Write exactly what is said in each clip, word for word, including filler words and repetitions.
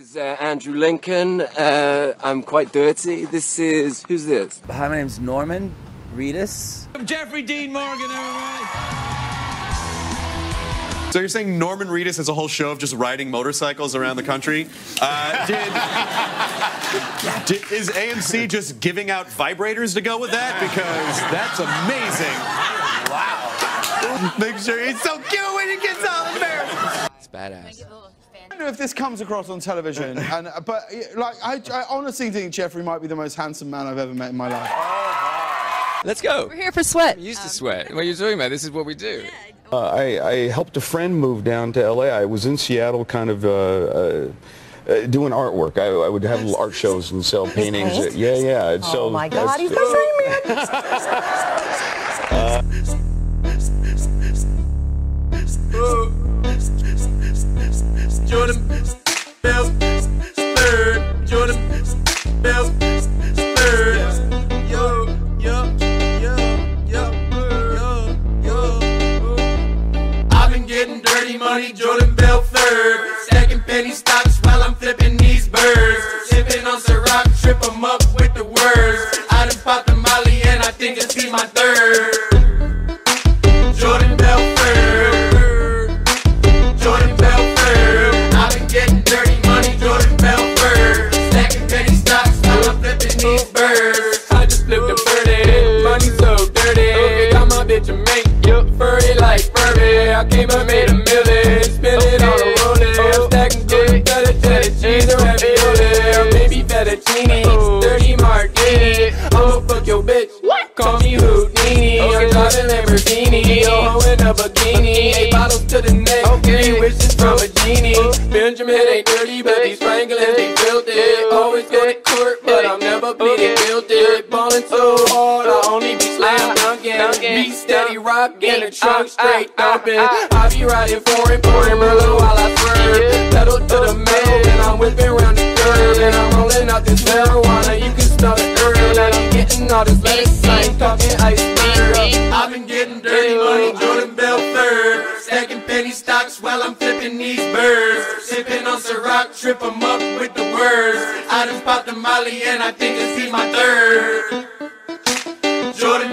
is uh, Andrew Lincoln. Uh, I'm quite dirty. This is, who's this? Hi, my name's Norman Reedus. I'm Jeffrey Dean Morgan, everybody. So you're saying Norman Reedus has a whole show of just riding motorcycles around the country? Uh, did, did is A M C just giving out vibrators to go with that? Because that's amazing. Wow. Make sure he's so cute when he gets all embarrassed. It's badass. I don't know if this comes across on television, and but like I, I honestly think Jeffrey might be the most handsome man I've ever met in my life. Let's go. We're here for sweat. I'm used to sweat. What are you talking about? This is what we do. Uh, I, I helped a friend move down to L A. I was in Seattle kind of uh, uh, uh, doing artwork. I, I would have little art shows and sell paintings. Paint? Yeah, yeah. I'd Oh sell, my God, I'd, he's my dream man. uh, Jordan Bell, third. Jordan Bell, third. Yo, yo, yo, yo, yo, yo. I've been getting dirty money, Jordan Bell, third. Stacking penny stocks while I'm flipping these birds. Sipping on Ciroc, trip 'em up with the words. I done popped the Molly and I think it's be my third. Jordan Bell, third. Jordan Belford, I've been getting dirty money, Jordan Belford. Stacking penny stocks while I'm flipping these birds. I just flipped a birdie, money so dirty. Okay, got my bitch a mink, yup, furry like Furby. I came and made a million, spin it on a roller. Stacking good, feta, feta cheese or ravioli, or maybe fettuccine, dirty martini. I'ma fuck your bitch, call me Houdini. I'm driving Lamborghini, yo, in a bikini. Eight bottles to the neck, three wishes from a genie. Benjamin ain't dirty, but these Franklins be filthy. Always go to court, but I'm never pleading guilty. Ballin' so hard, I only be slam dunking. Be steady rockin', the trunk straight thumping. I be riding foreign, pouring Merlot while I swerve. Pedal to the metal, and I'm whipping round the curve. And I'm rolling out this marijuana, you can smell the herb. And I'm getting all this lettuce, I ain't talking iceberg. I've been getting dirty money, Jordan Bell, third. Stacking penny stocks while I'm flipping these birds. Sipping on Ciroc, trip 'em up with the words. I done popped the Molly and I think it's be my third. Jordan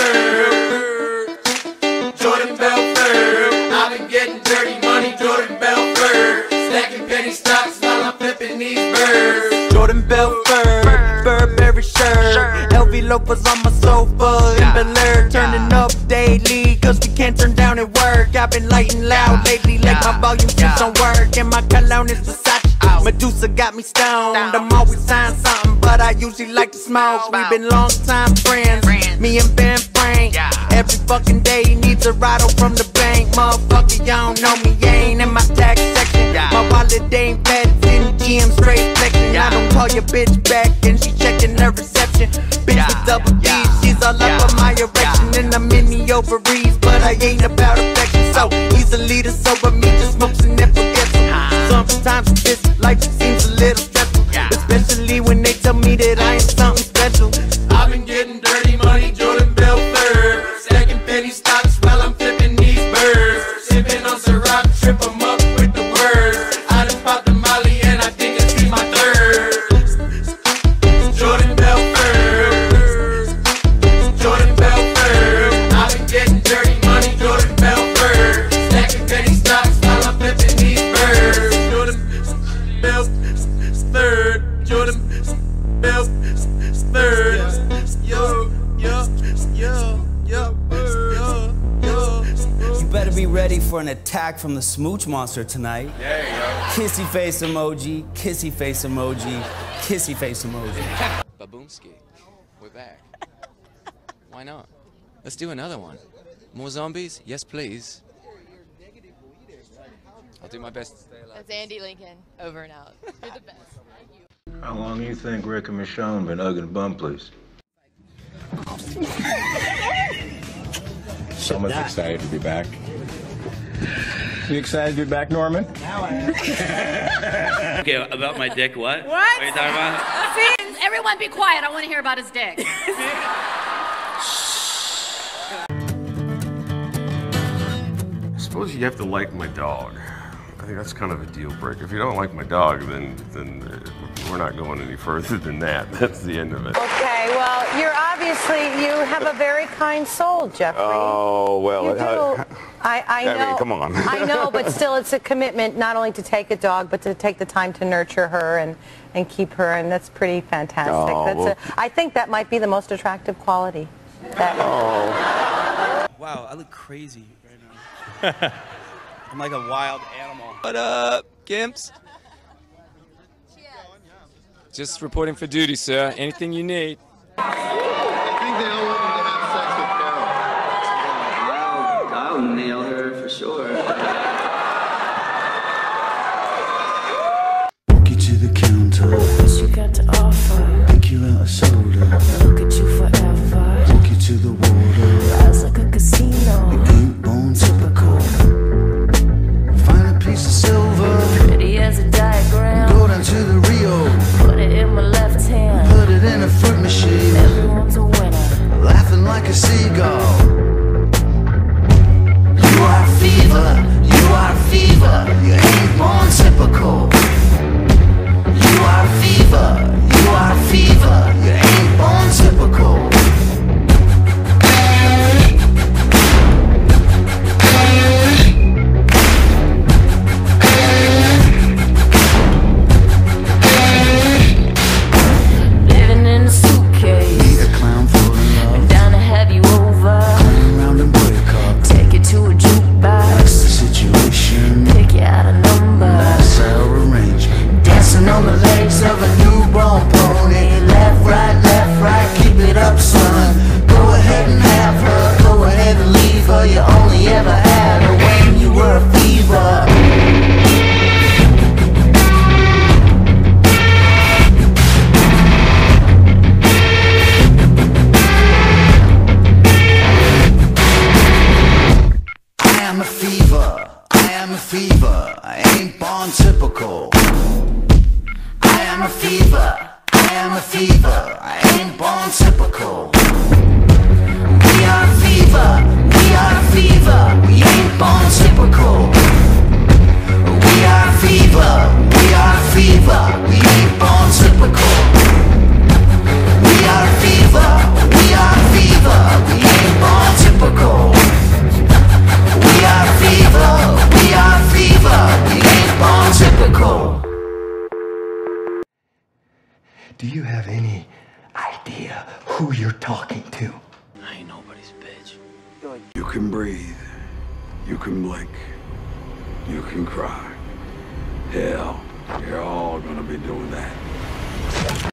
Belford, Jordan Belford. I've been getting dirty money, Jordan Belford. Stacking penny stocks while I'm flipping these birds. Jordan Belford, Burberry shirt, L V loafers on my sofa in Bel Air, turning up daily, cause we can't turn down at work. I've been lighting loud lately, like my volume keeps on work, and my cologne is Versace. Medusa got me stoned, I'm always signing something, but I usually like to smoke. We've been long time friends, me and Ben Frank. Every fucking day he needs a ride from the bank. Motherfucker, y'all don't know me, you ain't in my tax section. My wallet ain't fat, it's in G M straight flexing. I don't call your bitch back and she checking her reception. Bitch with double D's, she's all up on my erection. And I'm in the ovaries, but I ain't about affection. So easily to sober me, just smokes and never forgets them. Sometimes this life seems a little stressful, especially when they tell me that I ain't something special. I've been getting dirty money, Jordan Belford. Stacking penny stocks while I'm flipping these birds. Sipping on Ciroc, trip 'em up with the words. I done popped the Molly and I think it's be my third. Jordan Belford, Jordan Belford. I've been getting dirty money, Jordan Belford. Stacking penny stocks while I'm flipping these birds. Jordan Belford, Jordan Belford. Yo, yo, yo, yo, yo, yo. You better be ready for an attack from the smooch monster tonight. There you go. Kissy face emoji, kissy face emoji, kissy face emoji. Baboomski, we're back. Why not? Let's do another one. More zombies? Yes, please. I'll do my best to stay alive. That's Andy Lincoln, over and out. You're the best. Thank you. How long you think Rick and Michonne been hugging the bum, please? Someone's excited to be back. You excited to be back, Norman? Now I am. Okay, about my dick, what? What? What are you talking about? See, everyone be quiet. I want to hear about his dick. I suppose you have to like my dog. I think that's kind of a deal breaker. If you don't like my dog, then then we're not going any further than that. That's the end of it. Okay, well, you're obviously, you have a very kind soul, Jeffrey. Oh, well. You do. I, I, I know. I mean, come on. I know, but still it's a commitment not only to take a dog, but to take the time to nurture her and, and keep her, and that's pretty fantastic. Oh, that's well. a, I think that might be the most attractive quality. That, oh. Wow, I look crazy right now. I'm like a wild animal. What up, Gimps? Just reporting for duty, sir. Anything you need. I think they all want me to have sex with Carol. I'll, I'll nail her for sure. Walk you to the counter. What you got to offer? Pick you out a soda. Look at you forever. Take you to the water. Rise like a casino. You ain't born typical. Find a piece of silver. Pretty as a diagram. Go down to the Rio. Put it in my left hand. Put it in a fruit machine. Everyone's a winner. Laughing like a seagull. You are fever. You are fever. You ain't born typical. You are fever. You are fever. You ain't born typical. Living in a suitcase. Need a clown for love. And down to have you over. Come around and break up. Take you to a jukebox. That's the situation. Pick you out a number. That's our arrangement. Dancing on the legs of a newborn pony. Left, right, left, right. Keep it up, son. Go ahead and have her. Go ahead and leave her. You only ever had her when you were a fever. I am a fever, I am a fever, I ain't born typical. I am a fever, I am a fever, I ain't born typical. We are fever, we are fever, we ain't born typical. We are fever, we are fever, we ain't born typical. We are fever, we are fever, we ain't born typical. We are fever, we are fever, we ain't born typical. Do you have any idea who you're talking to? I ain't nobody's bitch. You can breathe. You can blink. You can cry. Hell, you're all gonna be doing that.